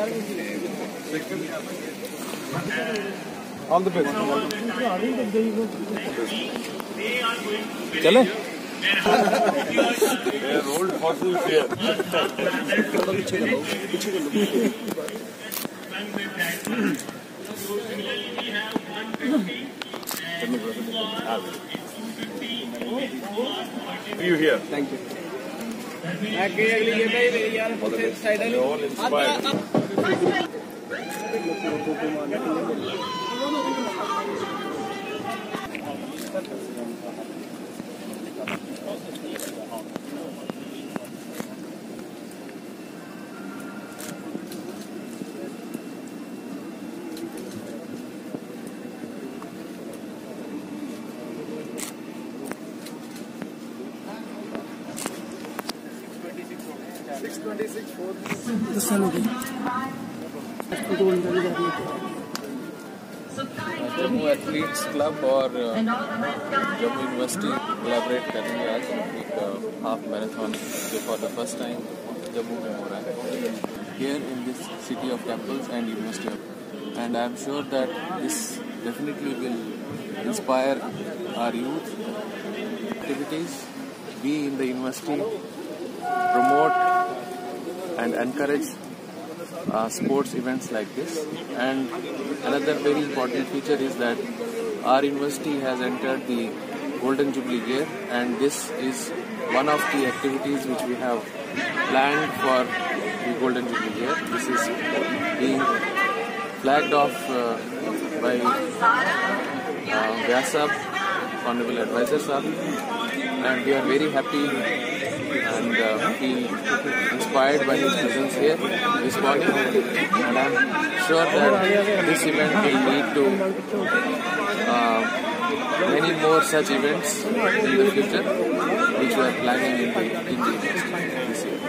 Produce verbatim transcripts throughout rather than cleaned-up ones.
All the best. चले? They rolled fossils here. You here? Thank you. All the best. They're all inspired. six twenty-six four Jammu athletes club और Jammu university collaborate करेंगे आज एक half marathon जो for the first time Jammu में हो रहा है here in this city of capitals and university and I am sure that this definitely will inspire our youth activities be in the university promote and encourage uh, sports events like this. And another very important feature is that our university has entered the Golden Jubilee year, and this is one of the activities which we have planned for the Golden Jubilee year. This is being flagged off uh, by uh, Vyasab, Honorable Advisor Sahab, and we are very happy and uh, feel inspired by his presence here this morning, and I am sure that this event will lead to uh, many more such events in the future which we are planning in the, in the university this year.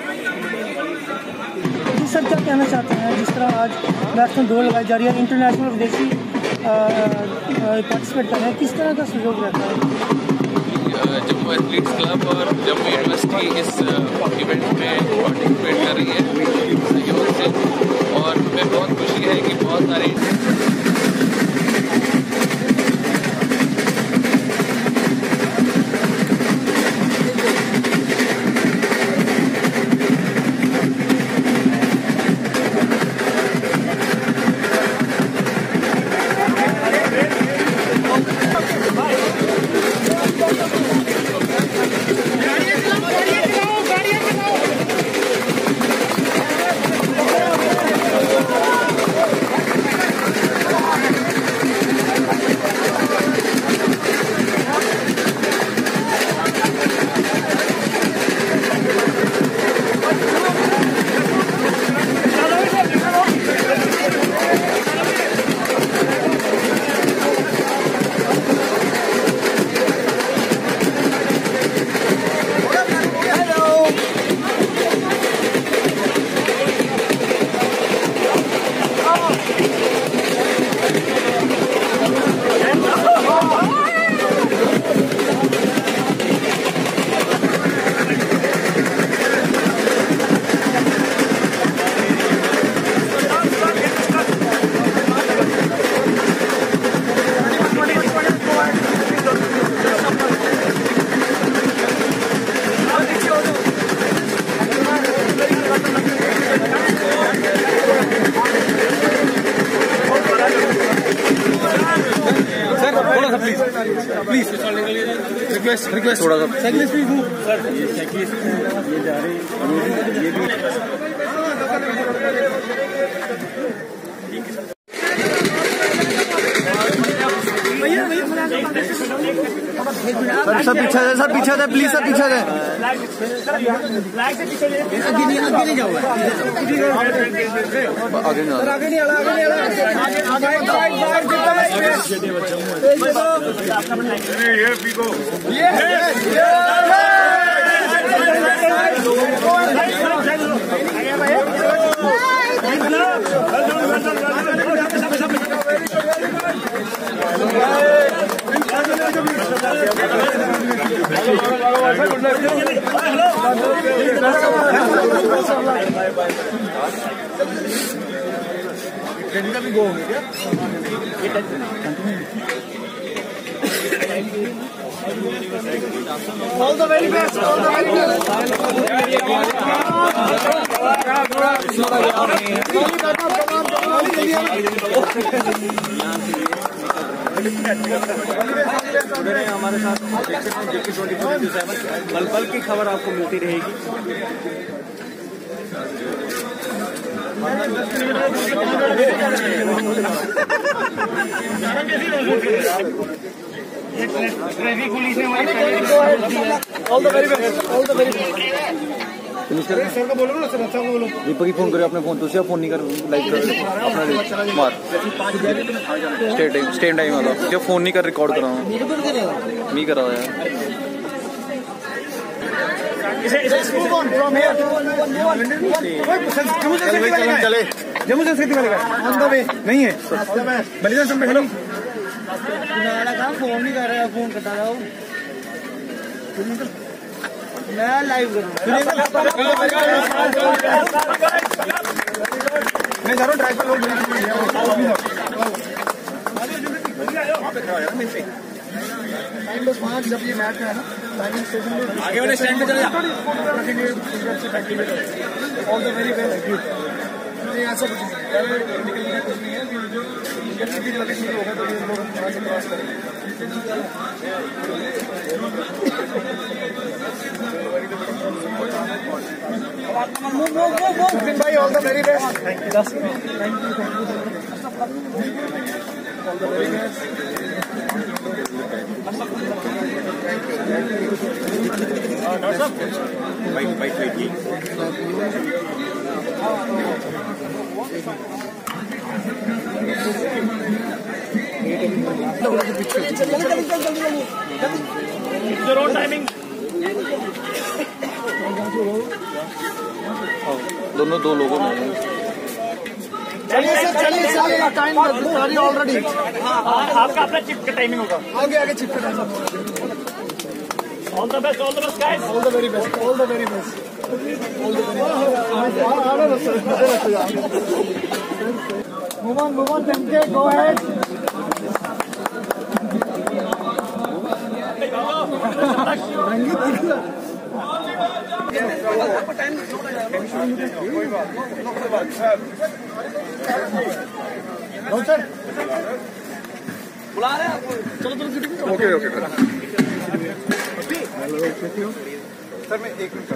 Sir क्या कहना चाहते हैं जिस तरह आज marathon दौड़ लगाई जा रही है, इंटरनेशनल विदेशी पार्टिसिपेट कर रहे हैं, किस तरह का सहयोग रहता है? जम्मू एथलीट्स क्लब और जम्मू यूनिवर्सिटी इस इवेंट में पार्टिसिपेट कर रही है सहयोग से, और मैं बहुत खुशी है कि बहुत सारे प्लीज रिक्वेस्ट रिक्वेस्ट थोड़ा सा साइकिलिस्ट प्लीज मूव सर, ये साइकिलिस्ट ये जा रहे हैं, ये भी सर पीछे है, सर पीछे है, प्लीज सर पीछे है, आगे नहीं आगे नहीं जाओ, आगे ना आगे नहीं आगे ये ट्रेनिंग का भी गो हो गया all the very best all the very best हमारे साथ पल पल की खबर आपको मिलती रहेगी। All the very best all the very best sir को बोलो ना सर अच्छा बोलो दीपक ही फोन करे अपने फोन तो उसे फोन नहीं कर लाइक कर अपना मार स्टे टाइम स्टे टाइम वाला जो फोन नहीं कर रिकॉर्ड करा नहीं करा यार चले जम्मू संस्कृति वाले ऑन द वे नहीं है बलिदान संघ हेलो फोन नहीं कर रहा फोन कटा रहा हूँ मैं लाइव मैं जा रहा हूँ ड्राइवर लोग टाइम बस पाँच जब ये मैच है ना टाइमिंग स्टेशन में आगे वाले स्टैंड पे चले जाओ ऑल द वेरी बेस्ट नहीं ऐसा कुछ नहीं निकलने का कुछ नहीं है जो किसी लोकेशन पे होगा तो ये लोग वहाँ से क्रॉस करेंगे भाई all the very best thank you thank you all the very best doctor साहब बाइक बाइक बाइक टाइमिंग दोनों दो लोगों में चलिए सर चलिए चलिए टाइम ऑलरेडी आपका अपना चिप का टाइमिंग होगा आगे आगे चिप का timing all the best all the best guys all the very best all the very best all the very move on move on टेम्पे गो अहेड सर बुला रहे हैं आपको चलो चलो ओके ओके सर मैं एक मिनट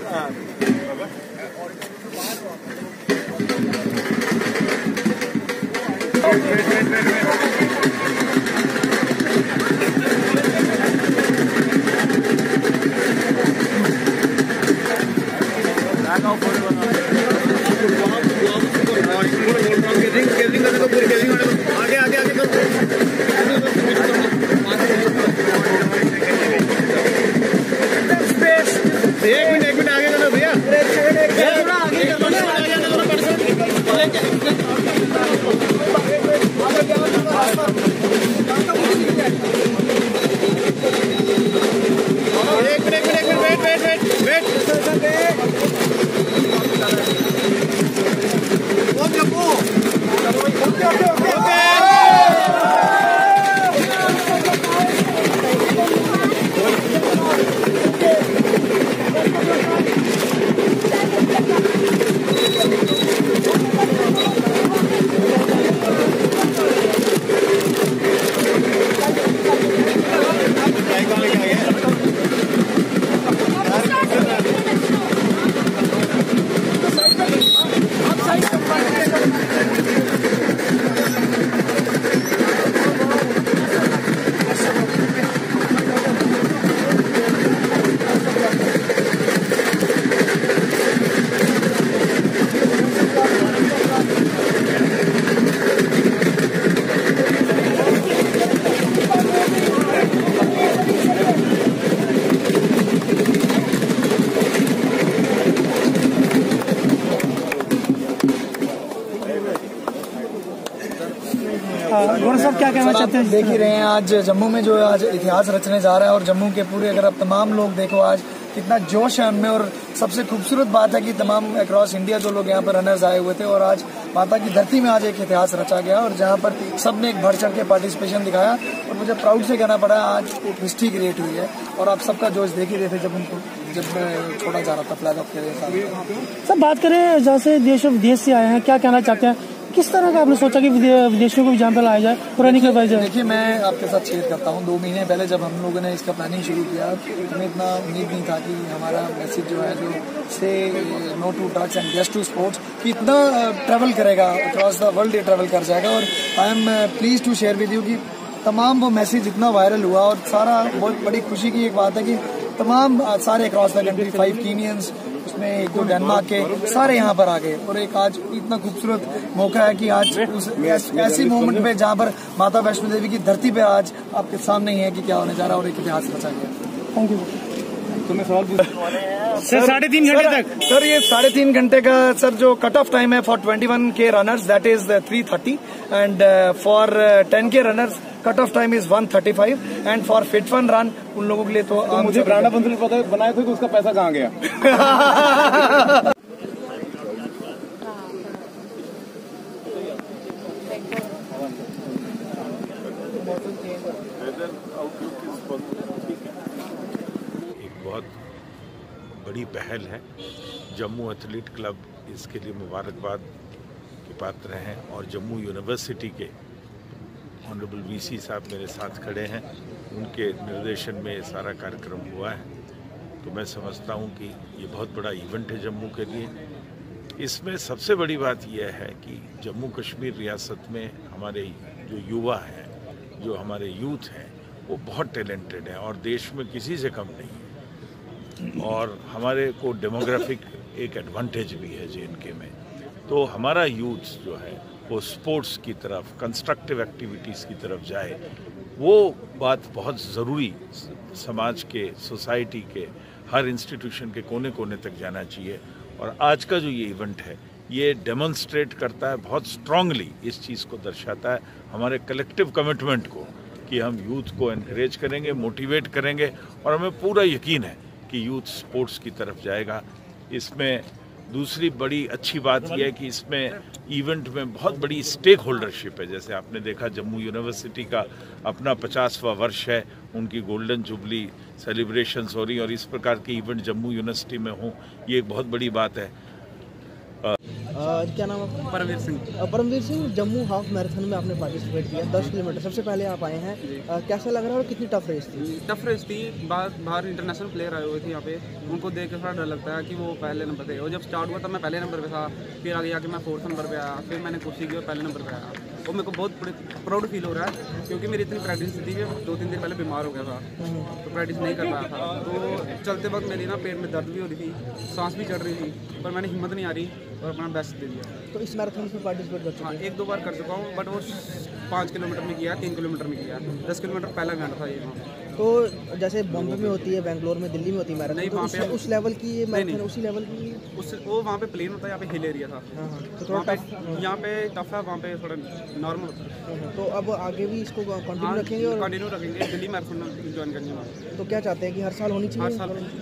आगे आगे आगे एक मिनट एक मिनट आगे चलो भैया एक मिनट एक minute wait wait wait wait okay okay okay okay साहब क्या कहना चाहते हैं? देख ही रहे हैं आज जम्मू में जो आज इतिहास रचने जा रहा है और जम्मू के पूरे अगर आप तमाम लोग देखो आज कितना जोश है उनमें। और सबसे खूबसूरत बात है कि तमाम अक्रॉस इंडिया जो लोग यहाँ पर रनर्स आए हुए थे और आज माता की धरती में आज एक इतिहास रचा गया और जहाँ पर सबने एक बढ़ चढ़ के पार्टिसिपेशन दिखाया और मुझे प्राउड से कहना पड़ा आज एक हिस्ट्री क्रिएट हुई है और आप सबका जोश देख ही रहे थे जब उनको जब मैं छोड़ा जा रहा था फ्लैग ऑफ के साथ। सर बात करें जहाँ से देश और विदेश से आए हैं, क्या कहना चाहते हैं, किस तरह का आपने सोचा कि विदेशियों को भी जहाँ पर लाया जाए, पुरानी करवाई जाए? देखिए मैं आपके साथ शेयर करता हूँ, दो महीने पहले जब हम लोगों ने इसका प्लानिंग शुरू किया हमें इतना उम्मीद नहीं था कि हमारा मैसेज जो है जो से no to drugs and yes to sports कि इतना ट्रैवल करेगा अक्रॉस द वर्ल्ड, ये ट्रैवल कर जाएगा। और I am please to share with you कि तमाम वो मैसेज इतना वायरल हुआ और सारा बहुत बड़ी खुशी की एक बात है कि तमाम सारे across the country five Kenyans उसमें एक दो डेनमार्क के सारे यहाँ पर आ गए और एक आज इतना खूबसूरत मौका है कि आज उस ऐसी मोमेंट पे जहाँ पर माता वैष्णो देवी की धरती पे आज आपके सामने ही है कि क्या होने जा रहा है और एक इतिहास रचा गया। Thank you. तो मैं सवाल पूछ सर साढ़े तीन घंटे तक सर ये साढ़े तीन घंटे का सर जो कट ऑफ टाइम है for twenty one K runners that is three thirty and for ten K runners cut off time is one thirty five and for fit fun run उन लोगों के लिए तो, तो मुझे ब्रांडा बंसल पता बनाए थे तो उसका पैसा कहाँ गया? एक बहुत बड़ी पहल है, जम्मू एथलीट क्लब इसके लिए मुबारकबाद के पात्र हैं और जम्मू यूनिवर्सिटी के ऑनरेबल वीसी साहब मेरे साथ खड़े हैं, उनके निर्देशन में ये सारा कार्यक्रम हुआ है। तो मैं समझता हूँ कि ये बहुत बड़ा इवेंट है जम्मू के लिए। इसमें सबसे बड़ी बात यह है कि जम्मू कश्मीर रियासत में हमारे जो युवा हैं, जो हमारे यूथ हैं, वो बहुत टैलेंटेड हैं और देश में किसी से कम नहीं है और हमारे को डेमोग्राफिक एक एडवांटेज भी है जे एंड के में। तो हमारा यूथ जो है वो स्पोर्ट्स की तरफ, कंस्ट्रक्टिव एक्टिविटीज़ की तरफ जाए, वो बात बहुत ज़रूरी समाज के, सोसाइटी के, हर इंस्टीट्यूशन के कोने कोने तक जाना चाहिए। और आज का जो ये इवेंट है ये डेमोन्स्ट्रेट करता है, बहुत स्ट्रांगली इस चीज़ को दर्शाता है हमारे कलेक्टिव कमिटमेंट को कि हम यूथ को एनकरेज करेंगे, मोटिवेट करेंगे और हमें पूरा यकीन है कि यूथ स्पोर्ट्स की तरफ जाएगा। इसमें दूसरी बड़ी अच्छी बात यह है कि इसमें इवेंट में बहुत बड़ी स्टेक होल्डरशिप है। जैसे आपने देखा जम्मू यूनिवर्सिटी का अपना पचासवां वर्ष है, उनकी गोल्डन जुबली सेलिब्रेशंस हो रही और इस प्रकार के इवेंट जम्मू यूनिवर्सिटी में हों, ये एक बहुत बड़ी बात है। आ, क्या नाम है? परमवीर सिंह। परमवीर सिंह, जम्मू हाफ मैराथन में आपने पार्टिसिपेट किया, दस किलोमीटर सबसे पहले आप आए हैं, आ, कैसा लग रहा है और कितनी टफ रेस थी? टफ रेस थी, बाहर बाहर इंटरनेशनल प्लेयर आए हुए थे यहाँ पे, उनको देख के थोड़ा डर लगता है कि वो पहले नंबर पे। और जब स्टार्ट हुआ तब मैं पहले नंबर पे था, फिर आगे आके मैं फोर्थ नंबर पे आया, फिर मैंने कोशिश की और पहले नंबर पे आया। और मेरे को बहुत प्राउड फील हो रहा है क्योंकि मेरी इतनी प्रैक्टिस थी कि दो तीन दिन पहले बीमार हो गया था तो प्रैक्टिस नहीं कर पाया था। तो चलते वक्त मेरी ना पेट में दर्द भी हो रही थी, सांस भी चढ़ रही थी, पर मैंने हिम्मत नहीं आ रही और अपना बेस्ट दे दिया। तो इस मैराथन में पार्टिसिपेट कर चुका? हाँ, एक दो बार कर चुका हूँ, बट वो पाँच किलोमीटर में किया, तीन किलोमीटर में किया, दस किलोमीटर पहला इवेंट था ये वहाँ। तो जैसे बॉम्बे में होती है, बेंगलोर में, दिल्ली में होती है मैराथन, तो उस, उस लेवल की ये मैराथन, उसी लेवल की उस वो वहाँ पे प्लेन होता है, यहाँ पे हिल एरिया था। हाँ हाँ, तो थोड़ा टफ, यहाँ पे टफ है, वहाँ पे थोड़ा नॉर्मल होता है। तो अब आगे भी इसको कंटिन्यू रखेंगे? और कंटिन्यू रखेंगे, दिल्ली मैराथन ज्वाइन करनी है। तो क्या चाहते हैं कि हर साल होनी चाहिए? हर साल।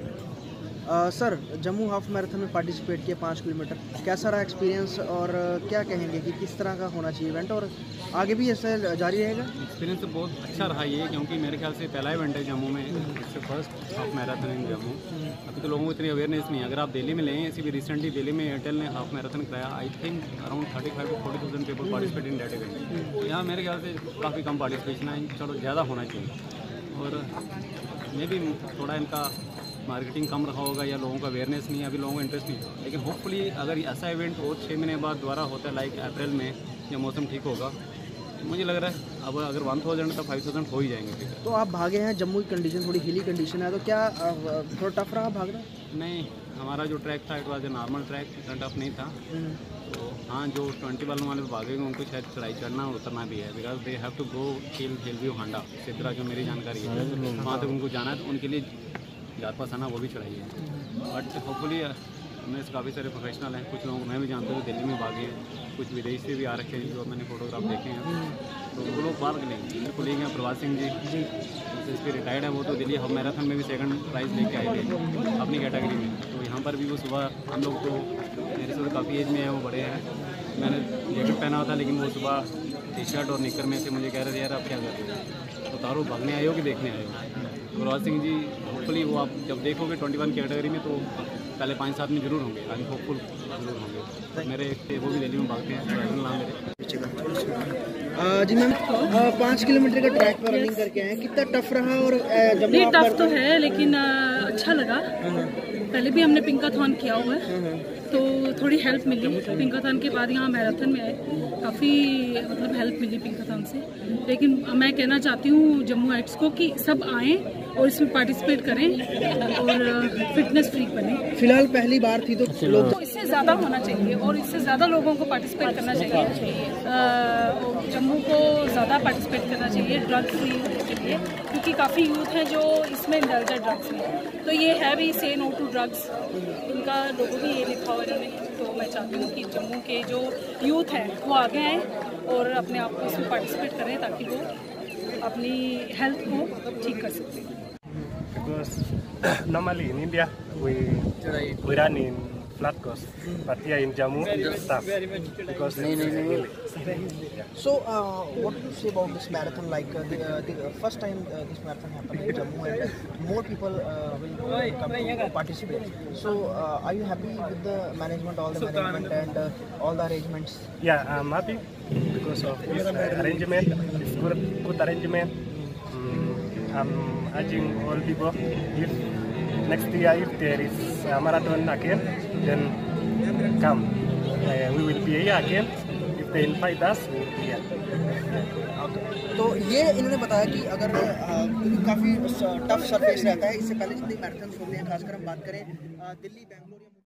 आ, सर, जम्मू हाफ मैराथन में पार्टिसिपेट किया पाँच किलोमीटर, कैसा रहा एक्सपीरियंस और क्या कहेंगे कि किस तरह का होना चाहिए इवेंट और आगे भी ऐसे जारी रहेगा? एक्सपीरियंस तो बहुत अच्छा रहा ये, क्योंकि मेरे ख्याल से पहला इवेंट है जम्मू में, इससे first half marathon in Jammu. अभी तो लोगों को इतनी अवेयरनेस नहीं है। अगर आप दिल्ली में लें, ऐसी भी रिसेंटली दिल्ली में एयरटेल ने हाफ मैराथन कराया, I think around thirty five to forty thousand people participate in that event. यहाँ मेरे ख्याल से काफ़ी कम पार्टिसिपेशन है, चलो ज़्यादा होना चाहिए। और मे भी थोड़ा इनका मार्केटिंग कम रखा होगा या लोगों का अवेयरनेस नहीं है, अभी लोगों को इंटरेस्ट नहीं है। लेकिन होपफुली अगर ऐसा इवेंट और छः महीने बाद दोबारा होता है, लाइक अप्रैल में, या मौसम ठीक होगा, मुझे लग रहा है अब अगर वन थाउजेंड तो फाइव थाउजेंड हो ही जाएंगे। तो आप भागे हैं, जम्मू की कंडीशन थोड़ी हिली कंडीशन है, तो क्या थोड़ा टफ रहा भागना? नहीं, हमारा जो ट्रैक था it was a normal track, इतना टफ नहीं था। तो हाँ, जो ट्वेंटी वालों वाले भागेंगे उनको शायद चढ़ाई चढ़ना और उतरना भी है, because they have to go hill hill view हांडा, सिद्धरा जो मेरी जानकारी है, वहाँ तक उनको जाना है, तो उनके लिए जार पास आना वो भी चढ़ाई है। बट होपफुली उनमें से काफ़ी सारे प्रोफेशनल हैं, कुछ लोगों को मैं भी जानता हूँ दिल्ली में भागे हैं, कुछ विदेश से भी आ रखे हैं जो मैंने फोटोग्राफ देखे हैं, तो वो लोग भाग लेंगे। मेरे को ले गए प्रभात सिंह जी जी इस पर रिटायर्ड है, वो तो दिल्ली हाफ मैराथन में भी सेकंड प्राइज़ लेके आए थे अपनी कैटेगरी में। तो यहाँ पर भी वो सुबह हम लोग तो मेरे से तो काफ़ी एज में है, वो बड़े हैं, मैंने जैकेट पहना हुआ था, लेकिन वो सुबह टी शर्ट और निकर में से मुझे कह रहे थे यार आप क्या कर रहे हो, तो तारो भागने आए हो कि देखने आए हो। गुरवाज सिंह जी होपफुली वो आप जब देखोगे ट्वेंटी वन कैटेगरी में तो पहले पाँच सात में जरूर होंगे, आई एम होपफुल जरूर होंगे। मेरे वो भी दिल्ली में भागते हैं, नाम मेरे। जी मैम, पाँच किलोमीटर का ट्रैक पर रनिंग करके आए, कितना टफ रहा? और जब नहीं टफ तो है लेकिन अच्छा लगा। पहले भी हमने पिंकाथॉन किया हुआ है तो थोड़ी हेल्प मिली। पिंकाथॉन के बाद यहाँ मैराथन में आए, काफ़ी मतलब हेल्प मिली पिंकाथॉन से। लेकिन मैं कहना चाहती हूँ जम्मूइट्स को कि सब आएँ और इसमें पार्टिसिपेट करें और फिटनेस फ्रीक बने। फिलहाल पहली बार थी तो लोग तो इससे ज़्यादा होना चाहिए और इससे ज़्यादा लोगों को पार्टिसिपेट करना चाहिए। जम्मू को ज़्यादा पार्टिसिपेट करना चाहिए, ड्रग फ्री होने के लिए, क्योंकि काफ़ी यूथ हैं जो इसमें इंडल्ज है ड्रग्स में। तो ये है भी से नो टू ड्रग्स, इनका लोगो भी ये लिखा हुआ इन्होंने। तो मैं चाहती हूँ कि जम्मू के जो यूथ हैं वो आगे आएँ और अपने आप को इसमें पार्टिसिपेट करें ताकि वो अपनी हेल्थ को ठीक कर सकें। Because normally in India we we run in flat course, but here in Jammu it's tough because it's hilly. So uh, what do you say about this marathon? Like uh, the, uh, the first time uh, this marathon happened in Jammu, and more people uh, will uh, come to participate. So uh, are you happy with the management, all the management and uh, all the arrangements? Yeah, I'm happy because of this uh, arrangement. It's good, good arrangement. Mm, I'm urging all people, if next year if there is a marathon again, then come. Uh, we will be here again. If they invite us, we will be here. तो ये इन्होंने बताया कि अगर काफ़ी tough surface रहता है, इससे पहले जितनी मैराथन होते हैं, खासकर हम बात करें दिल्ली, बेंगलुरु